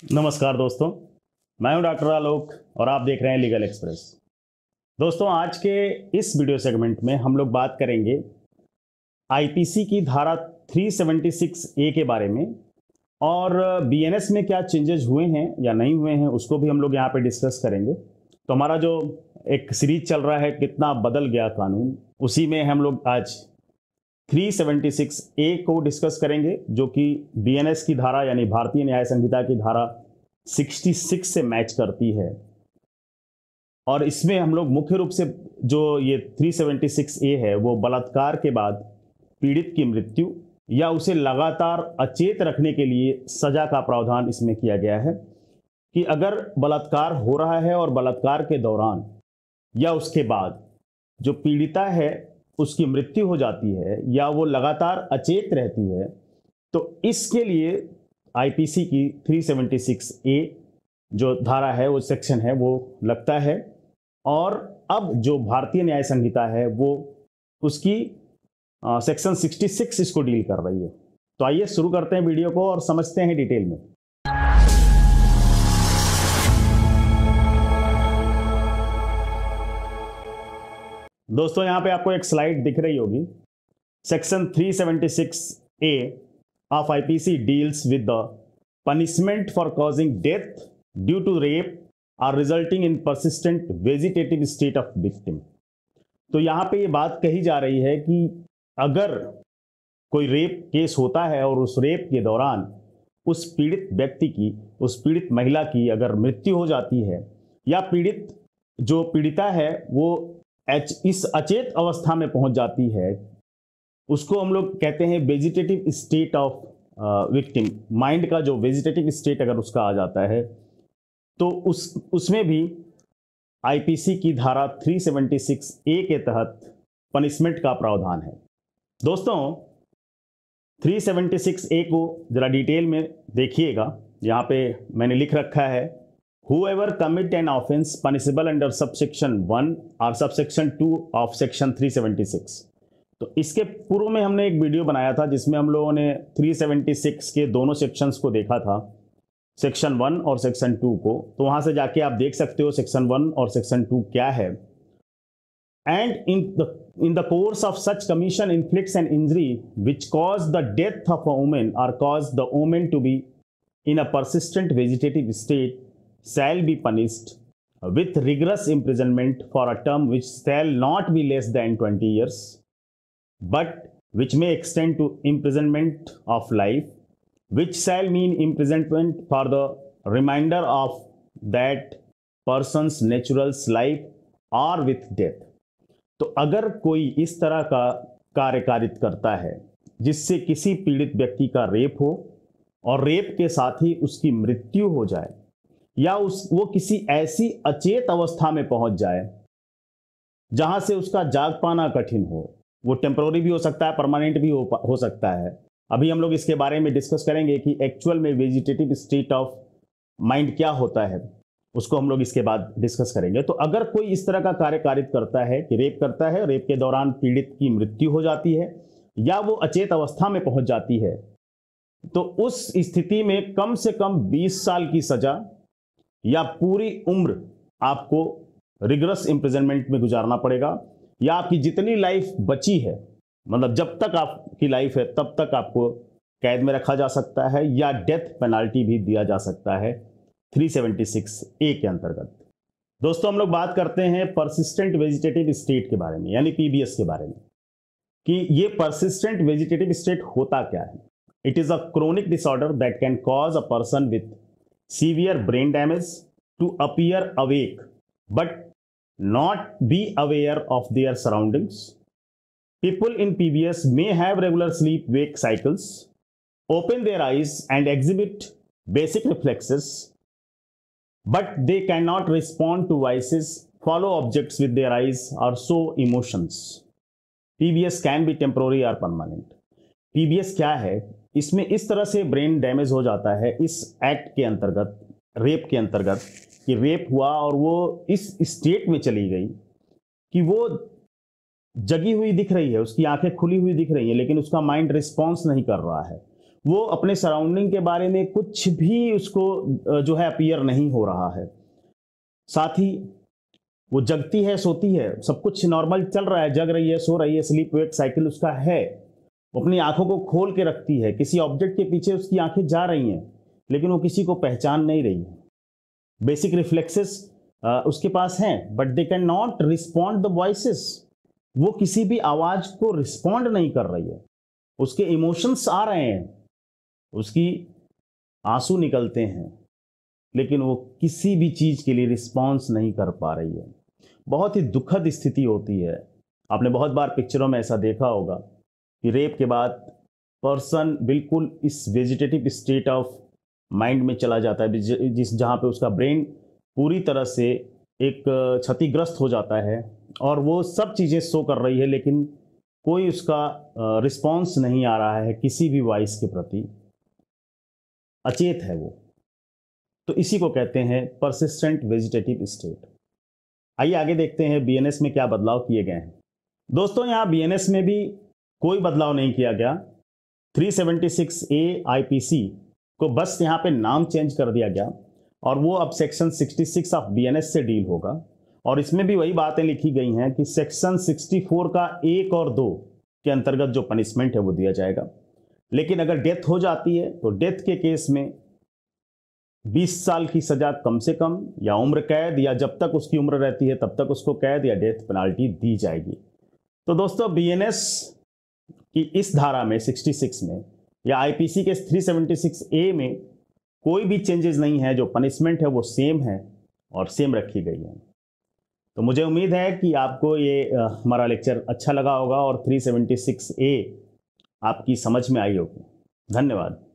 नमस्कार दोस्तों, मैं हूं डॉक्टर आलोक और आप देख रहे हैं लीगल एक्सप्रेस। दोस्तों, आज के इस वीडियो सेगमेंट में हम लोग बात करेंगे आईपीसी की धारा 376 ए के बारे में और बीएनएस में क्या चेंजेस हुए हैं या नहीं हुए हैं उसको भी हम लोग यहाँ पे डिस्कस करेंगे। तो हमारा जो एक सीरीज चल रहा है कितना बदल गया कानून, उसी में हम लोग आज 376 ए को डिस्कस करेंगे, जो कि बीएनएस की धारा यानी भारतीय न्याय संहिता की धारा 66 से मैच करती है। और इसमें हम लोग मुख्य रूप से जो ये 376 ए है वो बलात्कार के बाद पीड़ित की मृत्यु या उसे लगातार अचेत रखने के लिए सजा का प्रावधान इसमें किया गया है कि अगर बलात्कार हो रहा है और बलात्कार के दौरान या उसके बाद जो पीड़िता है उसकी मृत्यु हो जाती है या वो लगातार अचेत रहती है, तो इसके लिए आईपीसी की 376 ए जो धारा है, वो सेक्शन है, वो लगता है। और अब जो भारतीय न्याय संहिता है वो उसकी सेक्शन 66 इसको डील कर रही है। तो आइए शुरू करते हैं वीडियो को और समझते हैं डिटेल में। दोस्तों, यहां पे आपको एक स्लाइड दिख रही होगी। Section 376 A of IPC deals with the punishment for causing death due to rape और resulting in persistent vegetative state of victim. तो यहां पे ये बात कही जा रही है कि अगर कोई रेप केस होता है और उस रेप के दौरान उस पीड़ित व्यक्ति की, उस पीड़ित महिला की अगर मृत्यु हो जाती है या जो पीड़िता है वो इस अचेत अवस्था में पहुंच जाती है, उसको हम लोग कहते हैं vegetative state of victim. Mind का जो वेजिटेटिव स्टेट अगर उसका आ जाता है तो उसमें भी आईपीसी की धारा 376 ए के तहत पनिशमेंट का प्रावधान है। दोस्तों, 376 ए को जरा डिटेल में देखिएगा। यहाँ पे मैंने लिख रखा है, Whoever commit an offence punishable under subsection 1 or subsection 2 of section 376। तो इसके पूर्व में हमने एक वीडियो बनाया था जिसमें हम लोगों ने 376 के दोनों सेक्शंस को देखा था, सेक्शन 1 और सेक्शन 2 को। तो वहां से जाके आप देख सकते हो सेक्शन 1 और सेक्शन 2 क्या है। And in the course of such commission inflicts an injury which cause the death of a woman or cause the woman to be in a persistent vegetative state shall be punished with rigorous imprisonment for a term which shall not be less than 20 years, but which may extend to imprisonment of life, which shall mean imprisonment for the remainder of that person's natural life or with death। तो अगर कोई इस तरह का कार्य कारित करता है जिससे किसी पीड़ित व्यक्ति का रेप हो और रेप के साथ ही उसकी मृत्यु हो जाए या वो किसी ऐसी अचेत अवस्था में पहुंच जाए जहां से उसका जाग पाना कठिन हो, वो टेम्पररी भी हो सकता है, परमानेंट भी हो सकता है। अभी हम लोग इसके बारे में डिस्कस करेंगे कि एक्चुअल में वेजिटेटिव स्टेट ऑफ माइंड क्या होता है, उसको हम लोग इसके बाद डिस्कस करेंगे। तो अगर कोई इस तरह का कार्य कारित करता है कि रेप करता है, रेप के दौरान पीड़ित की मृत्यु हो जाती है या वो अचेत अवस्था में पहुंच जाती है, तो उस स्थिति में कम से कम 20 साल की सजा या पूरी उम्र आपको रिगरस इंप्रिजनमेंट में गुजारना पड़ेगा, या आपकी जितनी लाइफ बची है, मतलब जब तक आपकी लाइफ है तब तक आपको कैद में रखा जा सकता है या डेथ पेनाल्टी भी दिया जा सकता है 376 ए के अंतर्गत। दोस्तों, हम लोग बात करते हैं परसिस्टेंट वेजिटेटिव स्टेट के बारे में, यानी पीबीएस के बारे में, कि ये परसिस्टेंट वेजिटेटिव स्टेट होता क्या है। It is a chronic disorder that can cause a person with severe brain damage to appear awake but not be aware of their surroundings. People in PBS may have regular sleep-wake cycles, open their eyes and exhibit basic reflexes, but they cannot respond to voices, follow objects with their eyes or show emotions. PBS can be temporary or permanent. PBS क्या है? इसमें इस तरह से brain damage हो जाता है इस एक्ट के अंतर्गत, रेप के अंतर्गत, कि रेप हुआ और वो इस स्टेट में चली गई कि वो जगी हुई दिख रही है, उसकी आंखें खुली हुई दिख रही हैं, लेकिन उसका माइंड रिस्पॉन्स नहीं कर रहा है, वो अपने सराउंडिंग के बारे में कुछ भी उसको जो है अपीयर नहीं हो रहा है। साथ ही वो जगती है, सोती है, सब कुछ नॉर्मल चल रहा है, जग रही है, सो रही है, स्लीप वेक साइकिल उसका है। वो अपनी आंखों को खोल के रखती है, किसी ऑब्जेक्ट के पीछे उसकी आंखें जा रही हैं, लेकिन वो किसी को पहचान नहीं रही है। बेसिक रिफ्लेक्सेस उसके पास हैं, but they can not respond the voices. वो किसी भी आवाज को रिस्पॉन्ड नहीं कर रही है। उसके इमोशंस आ रहे हैं, उसकी आंसू निकलते हैं, लेकिन वो किसी भी चीज के लिए रिस्पॉन्स नहीं कर पा रही है। बहुत ही दुखद स्थिति होती है। आपने बहुत बार पिक्चरों में ऐसा देखा होगा कि रेप के बाद पर्सन बिल्कुल इस वेजिटेटिव स्टेट ऑफ माइंड में चला जाता है, जहाँ पे उसका ब्रेन पूरी तरह से एक क्षतिग्रस्त हो जाता है और वो सब चीज़ें शो कर रही है, लेकिन कोई उसका रिस्पॉन्स नहीं आ रहा है किसी भी वॉइस के प्रति। अचेत है वो। तो इसी को कहते हैं परसिस्टेंट वेजिटेटिव स्टेट। आइए आगे देखते हैं बीएनएस में क्या बदलाव किए गए हैं। दोस्तों, यहाँ बीएनएस में भी कोई बदलाव नहीं किया गया। 376A आईपीसी को बस यहाँ पे नाम चेंज कर दिया गया और वो अब सेक्शन 66 ऑफ बीएनएस से डील होगा। और इसमें भी वही बातें लिखी गई हैं कि सेक्शन 64 का 1 और 2 के अंतर्गत जो पनिशमेंट है वो दिया जाएगा। लेकिन अगर डेथ हो जाती है तो डेथ के केस में 20 साल की सजा कम से कम, या उम्र कैद, या जब तक उसकी उम्र रहती है तब तक उसको कैद या डेथ पेनाल्टी दी जाएगी। तो दोस्तों, बीएनएस की इस धारा में 66 में या आईपीसी के 376A में कोई भी चेंजेस नहीं है। जो पनिशमेंट है वो सेम है और सेम रखी गई है। तो मुझे उम्मीद है कि आपको ये हमारा लेक्चर अच्छा लगा होगा और 376A आपकी समझ में आई होगी। धन्यवाद।